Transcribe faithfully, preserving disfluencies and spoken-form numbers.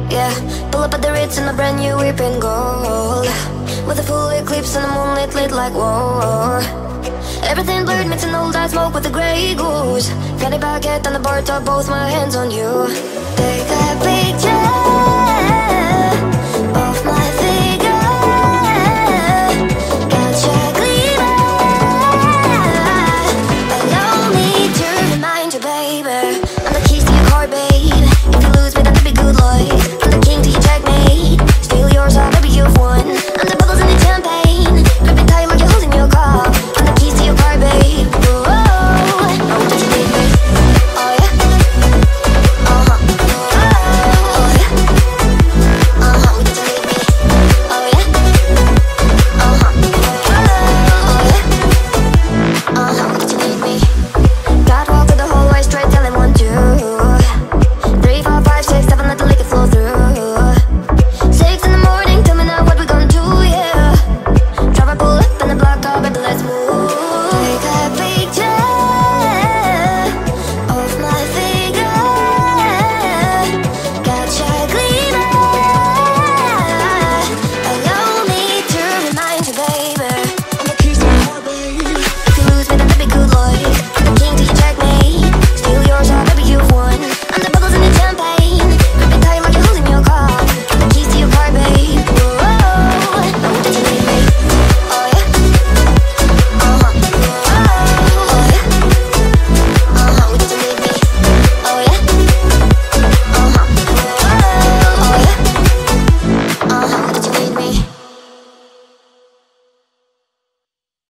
Yeah, pull up at the Ritz in a brand new whip in gold, with a full eclipse and the moonlit lit like whoa. Everything blurred, mixing old eyes smoke with the grey goose. Fanny baguette on the bar top, both my hands on you. Take a